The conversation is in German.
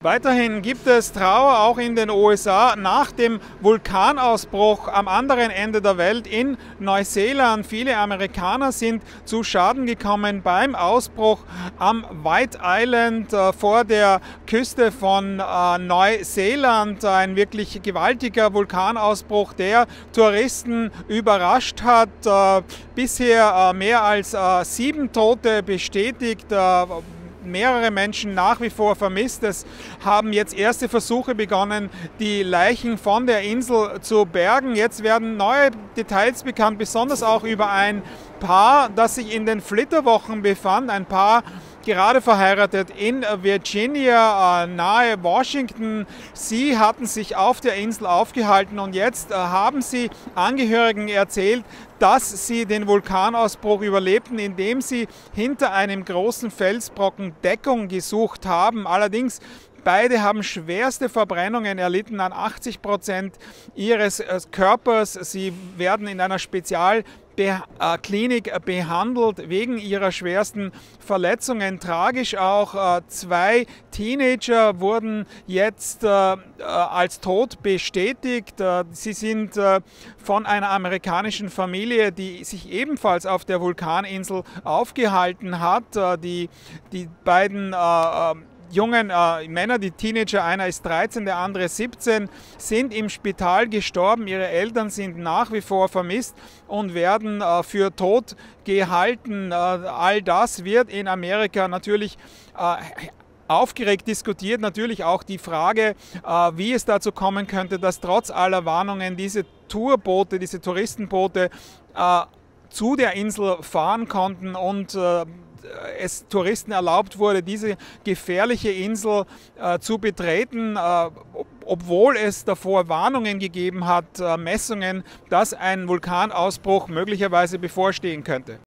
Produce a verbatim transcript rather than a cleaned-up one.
Weiterhin gibt es Trauer auch in den U S A nach dem Vulkanausbruch am anderen Ende der Welt in Neuseeland. Viele Amerikaner sind zu Schaden gekommen beim Ausbruch am White Island äh, vor der Küste von äh, Neuseeland. Ein wirklich gewaltiger Vulkanausbruch, der Touristen überrascht hat. Äh, bisher äh, mehr als äh, sieben Tote bestätigt. Äh, mehrere Menschen nach wie vor vermisst. Es haben jetzt erste Versuche begonnen, die Leichen von der Insel zu bergen. Jetzt werden neue Details bekannt, besonders auch über ein Paar, das sich in den Flitterwochen befand. Ein Paar, gerade verheiratet in Virginia, äh, nahe Washington. Sie hatten sich auf der Insel aufgehalten und jetzt äh, haben sie Angehörigen erzählt, dass sie den Vulkanausbruch überlebten, indem sie hinter einem großen Felsbrocken Deckung gesucht haben. Allerdings beide haben schwerste Verbrennungen erlitten an achtzig Prozent ihres Körpers. Sie werden in einer Spezial Be äh, Klinik behandelt wegen ihrer schwersten Verletzungen. Tragisch auch, äh, zwei Teenager wurden jetzt äh, äh, als tot bestätigt. Äh, sie sind äh, von einer amerikanischen Familie, die sich ebenfalls auf der Vulkaninsel aufgehalten hat. Äh, die, die beiden äh, jungen äh, Männer, die Teenager, einer ist dreizehn, der andere siebzehn, sind im Spital gestorben. Ihre Eltern sind nach wie vor vermisst und werden äh, für tot gehalten. Äh, all das wird in Amerika natürlich äh, aufgeregt diskutiert. Natürlich auch die Frage, äh, wie es dazu kommen könnte, dass trotz aller Warnungen diese Tourboote, diese Touristenboote äh, zu der Insel fahren konnten und äh, es Touristen erlaubt wurde, diese gefährliche Insel äh, zu betreten, äh, obwohl es davor Warnungen gegeben hat, äh, Messungen, dass ein Vulkanausbruch möglicherweise bevorstehen könnte.